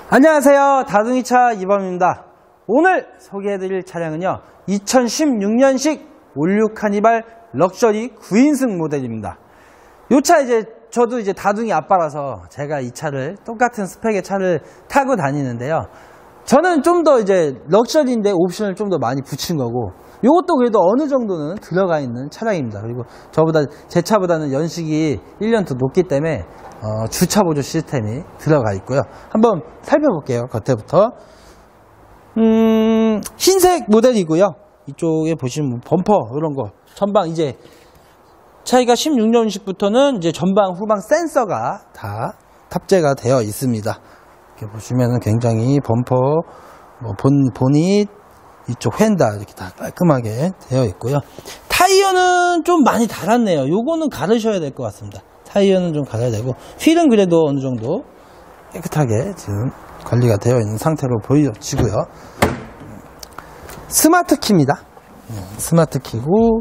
안녕하세요, 다둥이차 이범입니다. 오늘 소개해드릴 차량은요 2016년식 올류 카니발 럭셔리 9인승 모델입니다. 이 차 저도 다둥이 아빠라서 제가 이 차를 똑같은 스펙의 차를 타고 다니는데요, 저는 좀 더 럭셔리인데 옵션을 좀 더 많이 붙인 거고, 이것도 그래도 어느 정도는 들어가 있는 차량입니다. 그리고 제 차보다는 연식이 1년 더 높기 때문에 주차 보조 시스템이 들어가 있고요. 한번 살펴볼게요. 겉에부터. 흰색 모델이고요. 이쪽에 보시면 범퍼 이런 거 전방 차이가 16년식부터는 전방 후방 센서가 다 탑재가 되어 있습니다. 이렇게 보시면은 굉장히 범퍼, 보닛, 이쪽 휀다 이렇게 다 깔끔하게 되어 있고요. 타이어는 좀 많이 달았네요. 요거는 가르셔야 될 것 같습니다. 타이어는 좀 갈아야 되고, 휠은 그래도 어느 정도 깨끗하게 지금 관리가 되어 있는 상태로 보여지고요. 스마트 키입니다. 스마트 키고,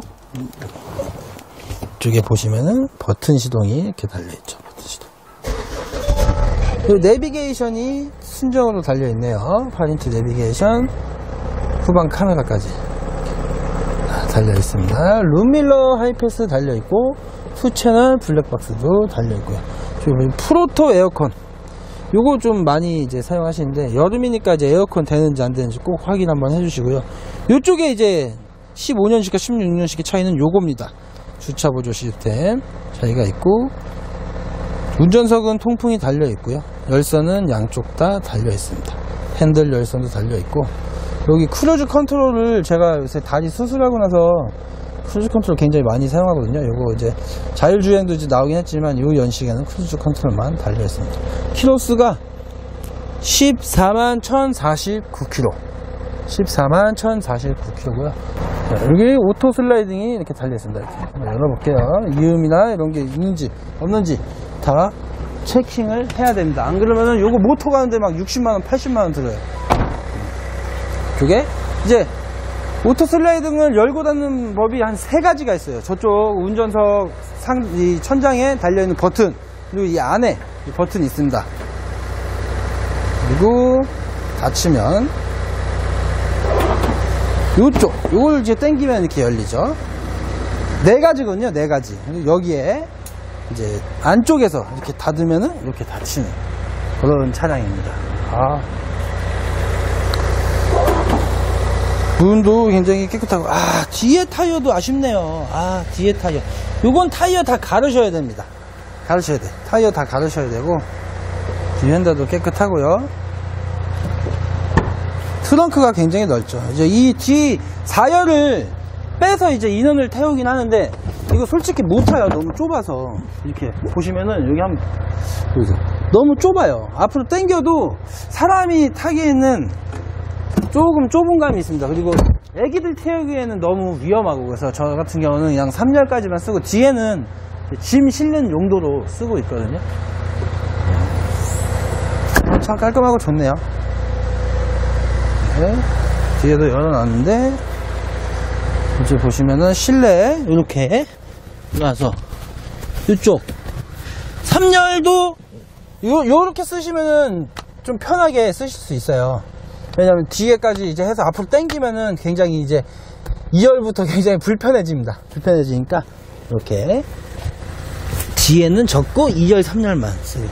이쪽에 보시면은 버튼 시동이 이렇게 달려있죠. 버튼 시동. 그리고 내비게이션이 순정으로 달려있네요. 8인치 내비게이션, 후방 카메라까지 달려있습니다. 룸밀러 하이패스 달려있고, 2채널 블랙박스도 달려있고요. 프로토 에어컨, 요거 좀 많이 사용하시는데, 여름이니까 에어컨 되는지 안 되는지 꼭 확인 한번 해주시고요. 요쪽에 15년식과 16년식의 차이는 요겁니다. 주차 보조 시스템 차이가 있고, 운전석은 통풍이 달려있고요. 열선은 양쪽 다 달려있습니다. 핸들 열선도 달려있고, 여기 크루즈 컨트롤을 제가 요새 다리 수술하고 나서 크루즈 컨트롤 굉장히 많이 사용하거든요. 요거 자율주행도 나오긴 했지만 요 연식에는 크루즈 컨트롤만 달려있습니다. 키로수가 141,049km. 141,049km고요. 여기 오토 슬라이딩이 이렇게 달려있습니다. 이렇게 한번 열어볼게요. 이음이나 이런 게 있는지 없는지 다 체킹을 해야 됩니다. 안 그러면은 요거 모터 가는데 막 60만원, 80만원 들어요. 그게 오토 슬라이딩을 열고 닫는 법이 한 3가지가 있어요. 저쪽 운전석 이 천장에 달려있는 버튼, 그리고 이 안에 이 버튼이 있습니다. 그리고 닫히면 요걸 당기면 이렇게 열리죠. 4가지거든요. 4가지. 여기에 안쪽에서 이렇게 닫으면은 이렇게 닫히는 그런 차량입니다. 문도 굉장히 깨끗하고, 뒤에 타이어도 아쉽네요. 뒤에 타이어. 요건 타이어 다 가르셔야 됩니다. 가르셔야 돼. 타이어 다 가르셔야 되고, 뒤 핸들도 깨끗하고요. 트렁크가 굉장히 넓죠. 이 뒤 4열을 빼서 인원을 태우긴 하는데, 이거 솔직히 못 타요. 너무 좁아서. 이렇게 보시면은 여기 너무 좁아요. 앞으로 당겨도 사람이 타기에는 조금 좁은 감이 있습니다. 그리고 애기들 태우기에는 너무 위험하고, 그래서 저 같은 경우는 그냥 3열까지만 쓰고, 뒤에는 짐 실는 용도로 쓰고 있거든요. 참 깔끔하고 좋네요. 뒤에도 열어놨는데, 이제 보시면은 실내에 이렇게 들어가서 이쪽 3열도 요렇게 쓰시면은 좀 편하게 쓰실 수 있어요. 왜냐면 뒤에까지 해서 앞으로 당기면은 굉장히 2열부터 굉장히 불편해집니다. 불편해지니까 이렇게 뒤에는 접고 2열, 3열만 쓰고.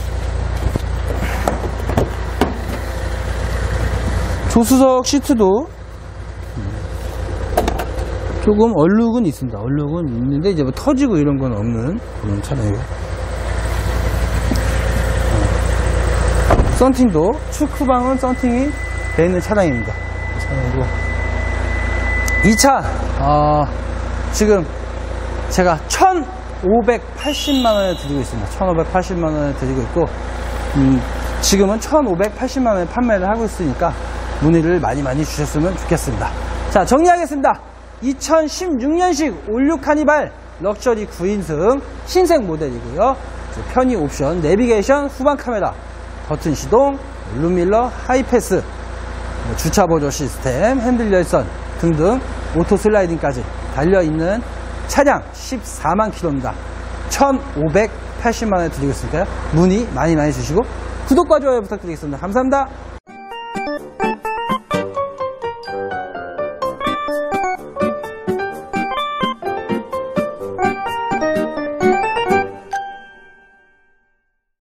조수석 시트도 조금 얼룩은 있습니다. 얼룩은 있는데 터지고 이런 건 없는 그런 차량이에요. 썬팅도 축후방은 썬팅이 되어 있는 차량입니다. 이 차 지금 제가 1,580만원에 드리고 있습니다. 1,580만원에 드리고 있고, 지금은 1,580만원에 판매를 하고 있으니까 문의를 많이 주셨으면 좋겠습니다. 자, 정리하겠습니다. 2016년식 올류 카니발 럭셔리 9인승 흰색 모델이고요. 편의 옵션, 내비게이션, 후방 카메라, 버튼 시동, 룸밀러, 하이패스, 주차 보조 시스템, 핸들 열선 등등 오토 슬라이딩까지 달려있는 차량 14만 킬로입니다. 1,580만원에 드리고 있으니까요. 문의 많이 주시고 구독과 좋아요 부탁드리겠습니다. 감사합니다.